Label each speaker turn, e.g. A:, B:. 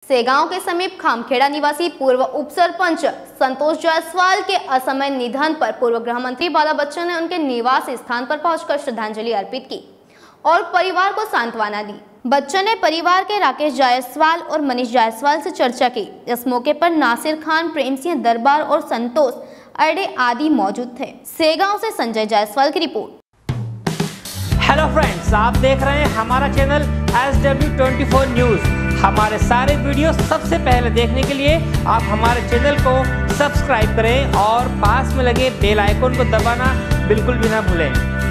A: सेगांव के समीप खामखेड़ा निवासी पूर्व उप सरपंच संतोष जायसवाल के असमय निधन पर पूर्व गृह मंत्री बाला बच्चन ने उनके निवास स्थान पर पहुंचकर श्रद्धांजलि अर्पित की और परिवार को सांत्वना दी। बच्चन ने परिवार के राकेश जायसवाल और मनीष जायसवाल से चर्चा की। इस मौके पर नासिर खान, प्रेम सिंह दरबार और संतोष अरडे आदि मौजूद थे। सेगांव से संजय जायसवाल की रिपोर्ट।
B: हेलो फ्रेंड्स, आप देख रहे हैं हमारा चैनल SW24 न्यूज। हमारे सारे वीडियो सबसे पहले देखने के लिए आप हमारे चैनल को सब्सक्राइब करें और पास में लगे बेल आइकन को दबाना बिल्कुल भी ना भूलें।